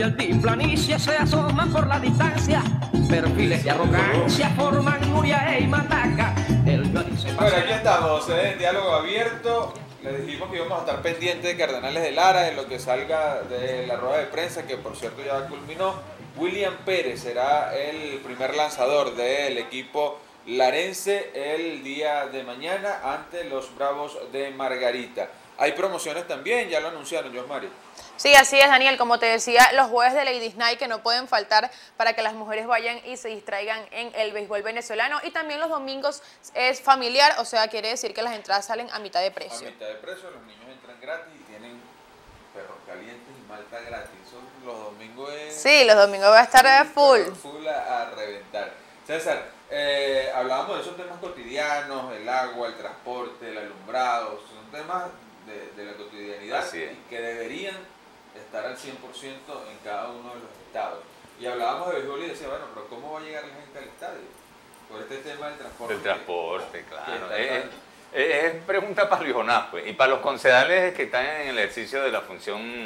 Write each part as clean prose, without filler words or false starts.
y altiplanicie se asoman por la distancia. Perfiles de arrogancia forman Nuria e Mataca. Bueno, aquí estamos, en diálogo abierto. Les dijimos que íbamos a estar pendientes de Cardenales de Lara, en lo que salga de la rueda de prensa, que por cierto ya culminó. William Pérez será el primer lanzador del equipo larense el día de mañana ante los Bravos de Margarita. Hay promociones también, ya lo anunciaron, Josmari. Sí, así es, Daniel. Como te decía, los jueves de Ladies Night que no pueden faltar para que las mujeres vayan y se distraigan en el béisbol venezolano. Y también los domingos es familiar, o sea, quiere decir que las entradas salen a mitad de precio. A mitad de precio, los niños entran gratis y tienen perros calientes y malta gratis. Los domingos es... Sí, los domingos va a estar full. Full a reventar. César, hablábamos de esos temas cotidianos, el agua, el transporte, el alumbrado, son temas de la cotidianidad y que deberían estar al 100% en cada uno de los estados. Y hablábamos de béisbol y decía, bueno, pero ¿cómo va a llegar la gente al estadio? Por este tema del transporte. Del transporte, claro. Es pregunta para Luis Jonás, pues, y para los concejales que están en el ejercicio de la función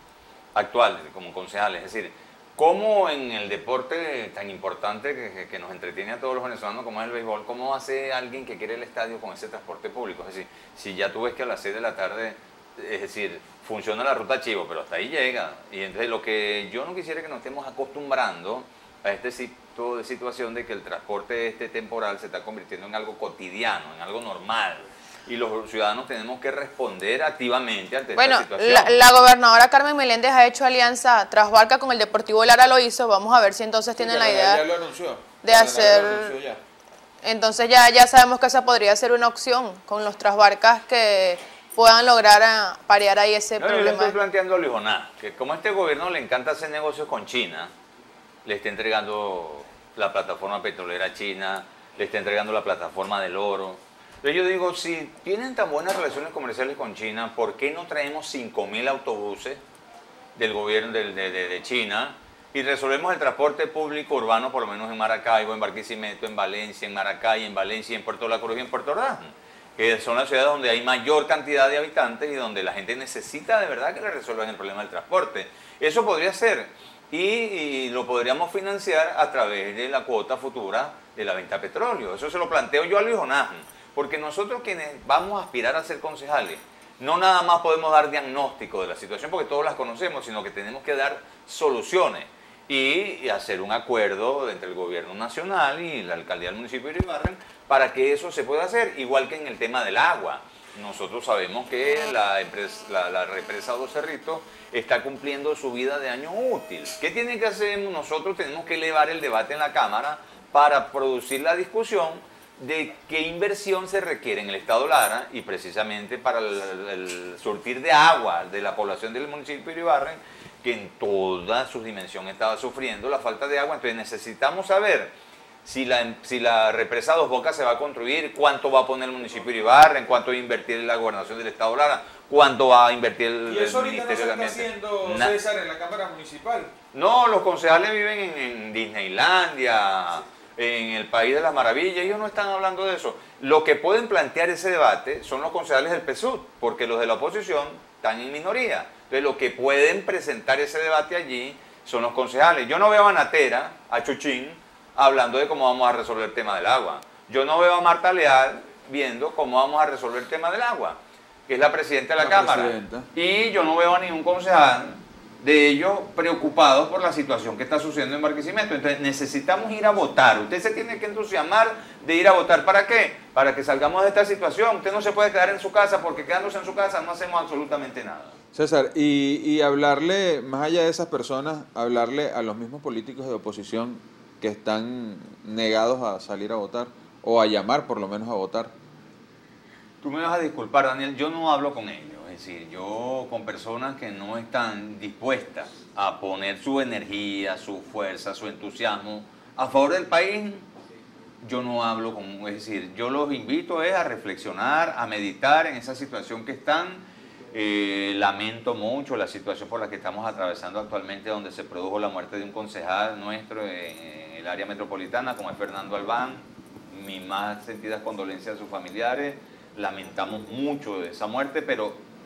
actual como concejales. Es decir, ¿cómo en el deporte tan importante que nos entretiene a todos los venezolanos como es el béisbol, cómo hace alguien que quiere el estadio con ese transporte público? Es decir, si ya tú ves que a las 6 de la tarde, es decir, funciona la ruta Chivo, pero hasta ahí llega. Y entonces lo que yo no quisiera es que nos estemos acostumbrando a este tipo de situación de que el transporte temporal se está convirtiendo en algo cotidiano, en algo normal. Y los ciudadanos tenemos que responder activamente ante esta situación. La gobernadora Carmen Meléndez ha hecho alianza tras Barca con el Deportivo Lara, lo hizo. Vamos a ver si entonces tienen la idea ya lo anunció. de hacer... Entonces ya sabemos que esa podría ser una opción con los trasbarcas que puedan lograr parear ahí ese problema. Yo le estoy planteando a Luis Jonás que como a este gobierno le encanta hacer negocios con China, le está entregando la plataforma petrolera china, le está entregando la plataforma del oro. Entonces yo digo, si tienen tan buenas relaciones comerciales con China, ¿por qué no traemos 5.000 autobuses del gobierno de China y resolvemos el transporte público urbano, por lo menos en Maracaibo, en Barquisimeto, en Valencia, en Maracay, en Valencia, en Puerto La Cruz y en Puerto Ordaz, que son las ciudades donde hay mayor cantidad de habitantes y donde la gente necesita de verdad que le resuelvan el problema del transporte? Eso podría ser, y lo podríamos financiar a través de la cuota futura de la venta de petróleo. Eso se lo planteo yo a Luis Jonás, porque nosotros quienes vamos a aspirar a ser concejales, no nada más podemos dar diagnóstico de la situación, porque todos las conocemos, sino que tenemos que dar soluciones y hacer un acuerdo entre el gobierno nacional y la alcaldía del municipio de Iribarren para que eso se pueda hacer, igual que en el tema del agua. Nosotros sabemos que la represa Dos Cerritos está cumpliendo su vida de año útil. ¿Qué tiene que hacer? Nosotros tenemos que elevar el debate en la Cámara para producir la discusión de qué inversión se requiere en el Estado Lara y precisamente para el surtir de agua de la población del municipio de Iribarren, que en toda su dimensión estaba sufriendo la falta de agua. Entonces necesitamos saber si la represa Dos Bocas se va a construir, cuánto va a poner el municipio de Iribarren, cuánto va a invertir la gobernación del Estado Lara, cuánto va a invertir el Ministerio de Ambiente. ¿Y eso ahorita no se está haciendo, César, en la Cámara Municipal? No, los concejales viven en Disneylandia, en el País de las Maravillas, ellos no están hablando de eso. Lo que pueden plantear ese debate son los concejales del PSUV, porque los de la oposición están en minoría. Entonces, lo que pueden presentar ese debate allí son los concejales. Yo no veo a Natera, a Chuchín, hablando de cómo vamos a resolver el tema del agua. Yo no veo a Marta Leal viendo cómo vamos a resolver el tema del agua, que es la presidenta de la Cámara. Y yo no veo a ningún concejal de ellos preocupados por la situación que está sucediendo en Barquisimeto. Entonces necesitamos ir a votar. Usted se tiene que entusiasmar de ir a votar. ¿Para qué? Para que salgamos de esta situación. Usted no se puede quedar en su casa, porque quedándose en su casa no hacemos absolutamente nada. César, y hablarle, más allá de esas personas, hablarle a los mismos políticos de oposición que están negados a salir a votar, o a llamar por lo menos a votar. Tú me vas a disculpar, Daniel, yo no hablo con ellos. Es decir, yo con personas que no están dispuestas a poner su energía, su fuerza, su entusiasmo a favor del país, yo no hablo con... Es decir, yo los invito a reflexionar, a meditar en esa situación que están. Lamento mucho la situación por la que estamos atravesando actualmente, donde se produjo la muerte de un concejal nuestro en el área metropolitana, como es Fernando Albán. Mis más sentidas condolencias a sus familiares. Lamentamos mucho esa muerte, pero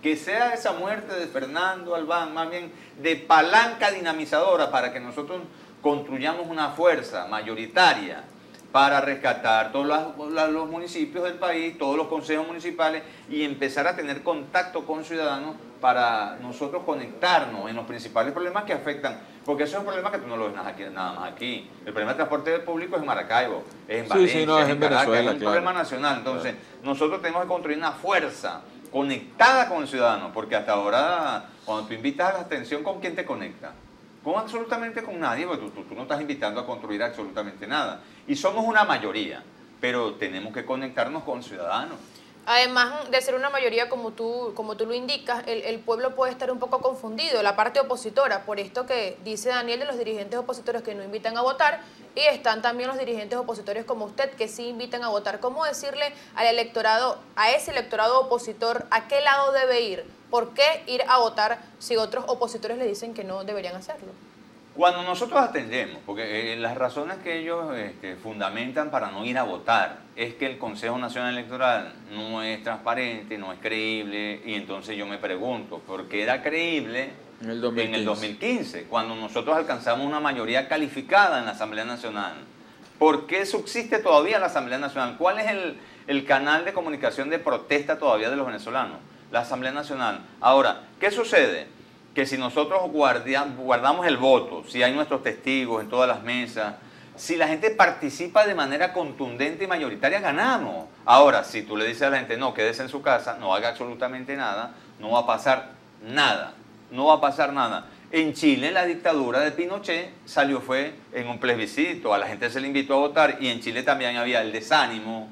que sea esa muerte de Fernando Albán más bien de palanca dinamizadora para que nosotros construyamos una fuerza mayoritaria para rescatar todos los municipios del país, todos los consejos municipales y empezar a tener contacto con ciudadanos para nosotros conectarnos en los principales problemas que afectan, porque eso es un problema que tú no lo ves nada más aquí. El problema del transporte público es en Maracaibo, es en Valencia, sí, no, es en Caracas, Venezuela, es un problema nacional. Entonces, nosotros tenemos que construir una fuerza conectada con el ciudadano, porque hasta ahora, cuando tú invitas a la atención, ¿con quién te conecta? Con absolutamente con nadie, porque tú no estás invitando a construir absolutamente nada. Y somos una mayoría, pero tenemos que conectarnos con ciudadanos. Además de ser una mayoría, como tú lo indicas, el pueblo puede estar un poco confundido, la parte opositora, por esto que dice Daniel de los dirigentes opositores que no invitan a votar, y están también los dirigentes opositores como usted que sí invitan a votar. ¿Cómo decirle al electorado, a ese electorado opositor, a qué lado debe ir? ¿Por qué ir a votar si otros opositores le dicen que no deberían hacerlo? Cuando nosotros atendemos, porque las razones que ellos fundamentan para no ir a votar es que el Consejo Nacional Electoral no es transparente, no es creíble, y entonces yo me pregunto, ¿por qué era creíble en el 2015, cuando nosotros alcanzamos una mayoría calificada en la Asamblea Nacional? ¿Por qué subsiste todavía la Asamblea Nacional? ¿Cuál es el canal de comunicación de protesta todavía de los venezolanos? La Asamblea Nacional. Ahora, ¿qué sucede? Que si nosotros guardamos el voto, si hay nuestros testigos en todas las mesas, si la gente participa de manera contundente y mayoritaria, ganamos. Ahora, si tú le dices a la gente, no, quédese en su casa, no haga absolutamente nada, no va a pasar nada, no va a pasar nada. En Chile, la dictadura de Pinochet fue en un plebiscito, a la gente se le invitó a votar, y en Chile también había el desánimo.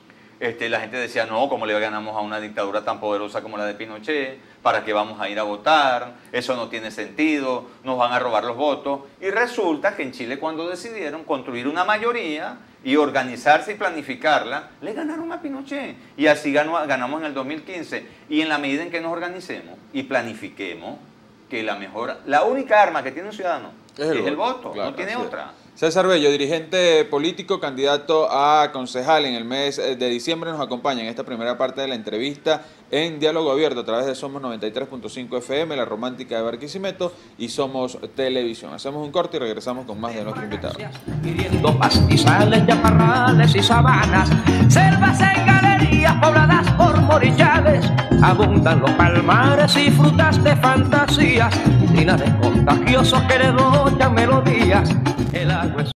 La gente decía, no, ¿cómo le ganamos a una dictadura tan poderosa como la de Pinochet? ¿Para qué vamos a ir a votar? Eso no tiene sentido, nos van a robar los votos. Y resulta que en Chile, cuando decidieron construir una mayoría y organizarse y planificarla, le ganaron a Pinochet. Y así ganamos en el 2015. Y en la medida en que nos organicemos y planifiquemos, que la única arma que tiene un ciudadano es el voto, claro, no tiene otra. César Bello, dirigente político, candidato a concejal en el mes de diciembre, nos acompaña en esta primera parte de la entrevista en Diálogo Abierto a través de Somos 93.5 FM, La Romántica de Barquisimeto y Somos Televisión. Hacemos un corte y regresamos con más de nuestro invitado. Pidiendo pastizales, chaparrales y sabanas, selvas en galerías pobladas por morichales, abundan los palmares y frutas de fantasías, linares contagiosos que derrochan melodías. El agua es